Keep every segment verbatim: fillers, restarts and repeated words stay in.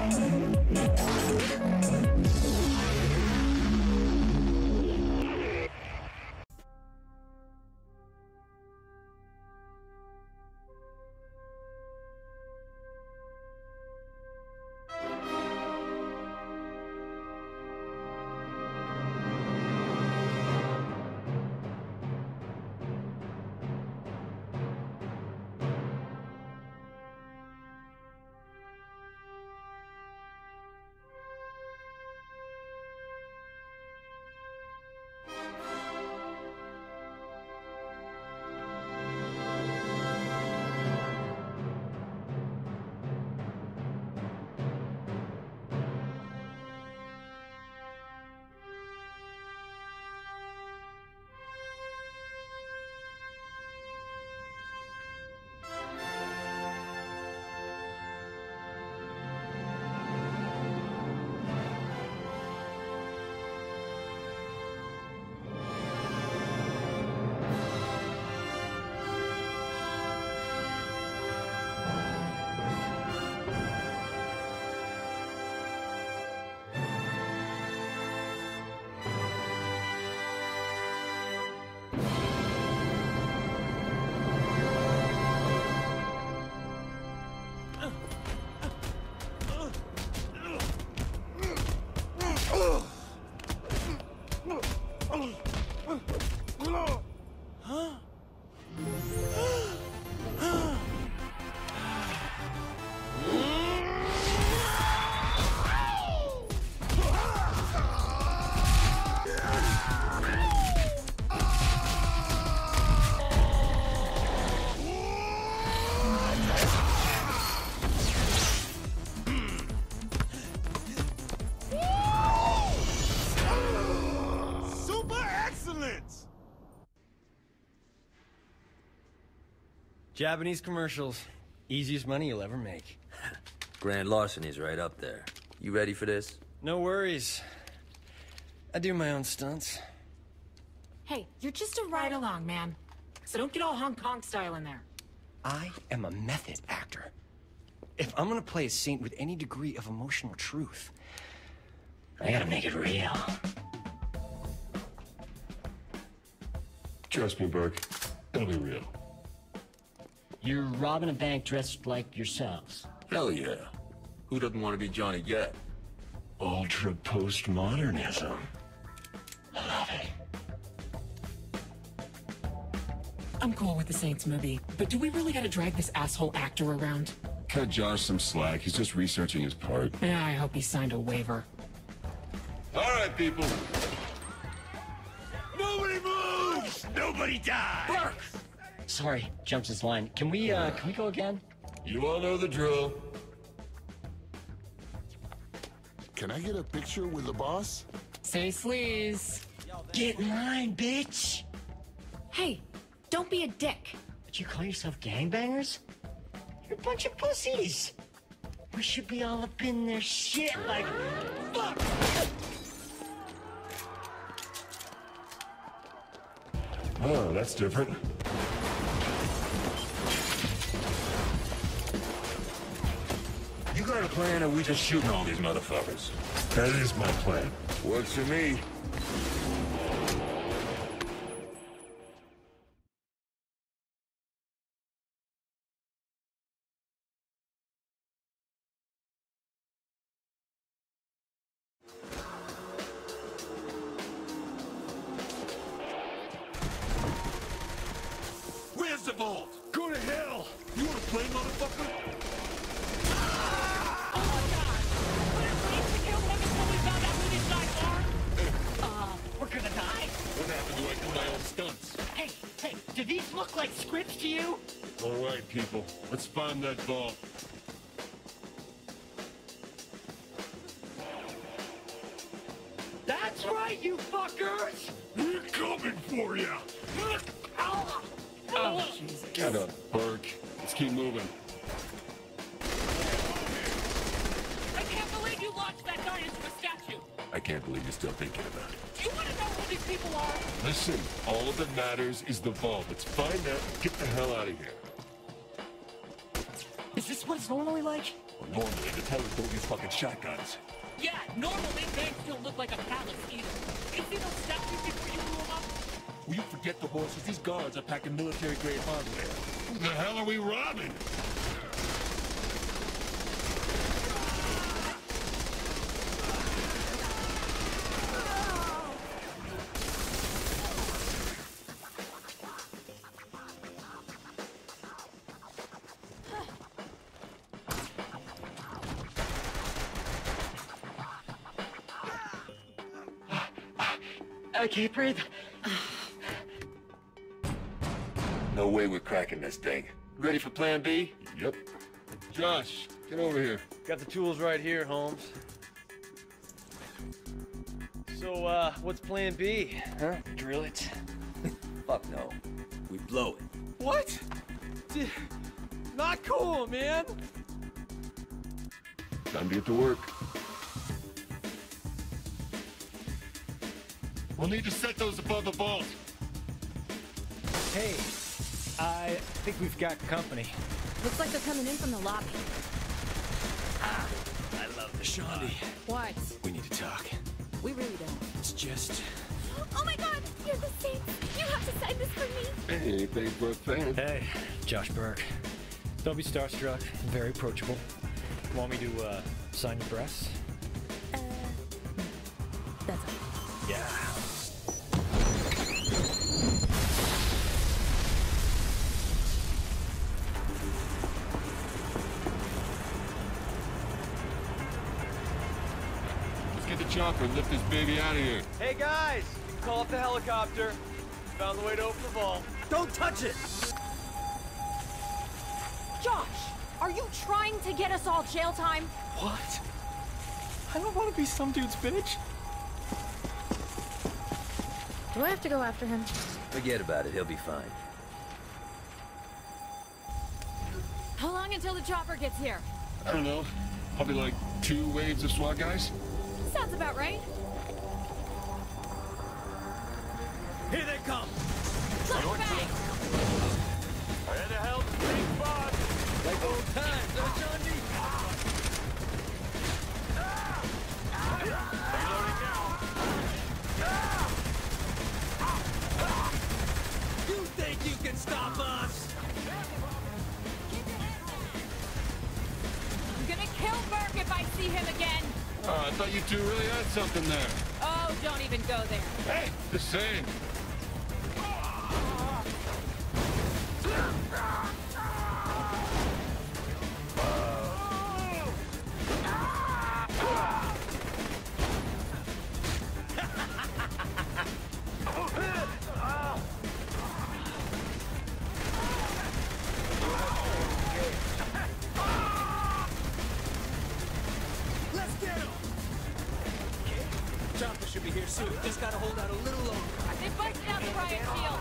Japanese commercials. Easiest money you'll ever make. Grand larceny's right up there. You ready for this? No worries. I do my own stunts. Hey, you're just a ride-along, man. So don't get all Hong Kong style in there. I am a method actor. If I'm gonna play a saint with any degree of emotional truth, I gotta make it real. Trust me, Burke. It'll be real. You're robbing a bank dressed like yourselves. Hell yeah. Who doesn't want to be Johnny Depp? Ultra postmodernism. I love it. I'm cool with the Saints movie, but do we really gotta drag this asshole actor around? Cut Josh some slack. He's just researching his part. Yeah, I hope he signed a waiver. All right, people. Nobody moves! Nobody dies! Burke! Sorry, jumped his line. Can we, uh, can we go again? You all know the drill. Can I get a picture with the boss? Say sleaze. Get in line, bitch! Hey, don't be a dick. But you call yourself gangbangers? You're a bunch of pussies. We should be all up in their shit like, fuck! Oh, that's different. You got a plan, or we just shooting all these motherfuckers? That is my plan. Works for me. Where's the vault? Go to hell! You wanna play, motherfucker? Stunts. Hey, hey, do these look like scripts to you? All right, people. Let's find that vault. That's right, you fuckers! We're coming for you! Oh, Jesus. Get up, Burke. Let's keep moving. I can't believe you launched that guy into a statue. I can't believe you're still thinking about it. Do you want to know who these people are? Listen, all that matters is the vault. Let's find out and get the hell out of here. Is this what it's normally like? Well, normally, the tellers don't use fucking shotguns. Yeah, normally banks don't look like a palace either. You see those statues before you blew them up? Will you forget the horses? These guards are packing military-grade hardware. Who the hell are we robbing? I can't breathe. No way we're cracking this thing. Ready for plan B? Yep. Josh, get over here. Got the tools right here, Holmes. So, uh, what's plan B? Huh? Drill it? Fuck no. We blow it. What? D not cool, man! Time to get to work. We'll need to set those above the vault. Hey, I think we've got company. Looks like they're coming in from the lobby. Ah, I love the Shaundi. What? We need to talk. We really don't. It's just... Oh my god, you're the Saint. You have to sign this for me. Hey, anything for a fan. Hey, Josh Burke. Don't be starstruck. Very approachable. Want me to, uh, sign your breasts? Uh, that's all. Yeah. Let's get the chopper and lift this baby out of here. Hey, guys! You can call up the helicopter. Found the way to open the vault. Don't touch it! Josh, are you trying to get us all jail time? What? I don't want to be some dude's bitch. Do I have to go after him? Forget about it, he'll be fine. How long until the chopper gets here? I don't know. Probably like two waves of SWAT guys. Sounds about right. Here they come! Flashbang! Where the hell's the big boss? Like old times, huh, Shaundi? Reloading now. You think you can stop us? I'm gonna kill Burke if I see him again. Oh, I thought you two really had something there. Oh, don't even go there. Hey, the same. Let's get him! Chopper should be here soon. Just gotta hold out a little longer. They busted out the riot shield.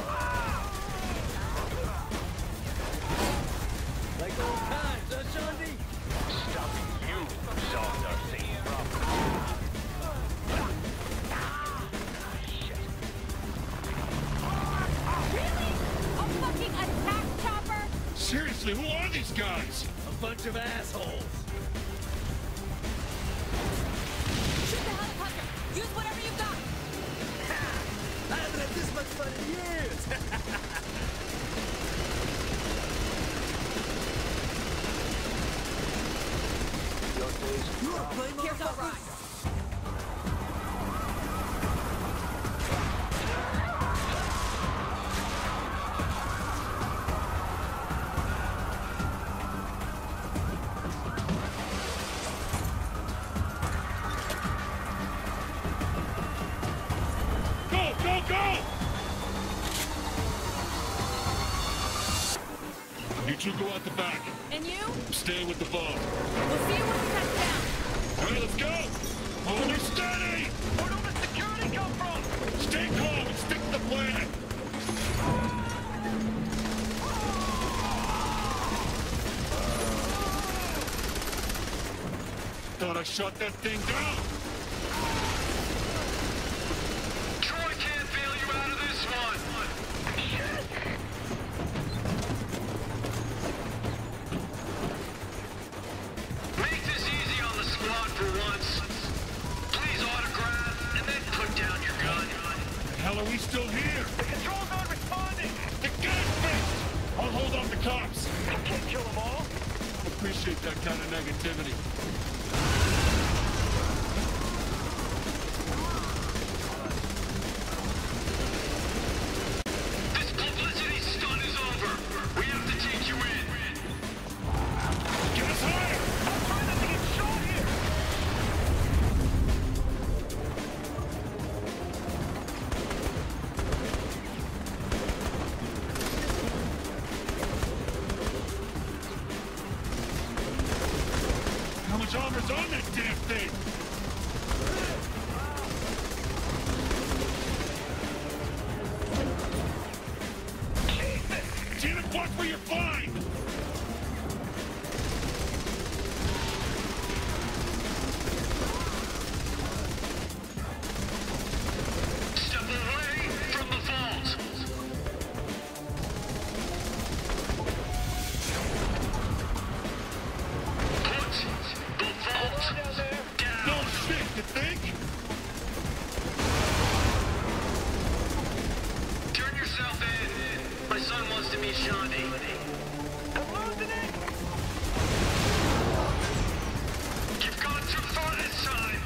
Like old times, huh, Shaundi? Stopping you solved our same problem. Really? A fucking attack chopper? Seriously, who are these guys? A bunch of assholes. Shoot the helicopter. Use whatever you've got. I haven't had this much fun in years. You wanna play, Here's our ride. Go, go, go! You two go out the back. And you? Stay with the ball. We'll see you when we touch down. All right, let's go! Hold her steady! Where do the security come from? Stay calm and stick to the plan! Thought I shot that thing down! Troy can't bail you out of this one. on for once. Please autograph and then put down your gun. The hell are we still here? The control's not responding! The gas fixed! I'll hold off the cops. I can't kill them all. Appreciate that kind of negativity. This publicity stunt is over. We have to take you in. Get us higher! I'm trying not to get shot here! How much armor's on that damn thing? Jesus! Damn it, watch where you're flying! Step away from the vault. Put the vault down. No shit, you think? Turn yourself in. My son wants to meet Shandi. I'm losing it! You've gone too far this time.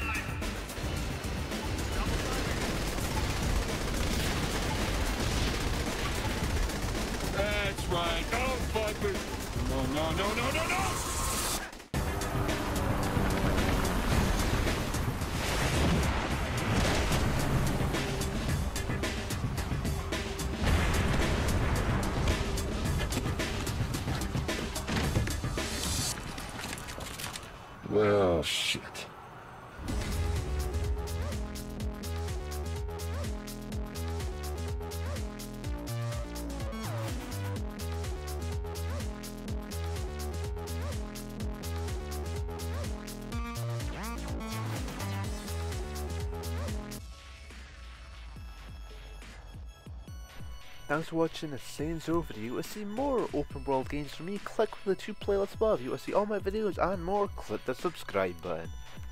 That's right. Don't fuck with... No, no, no, no, no, no! Well, shit. Thanks for watching this Saints Row video. To see more open world games from me, click on the two playlists above. You want to see all my videos and more, click the subscribe button.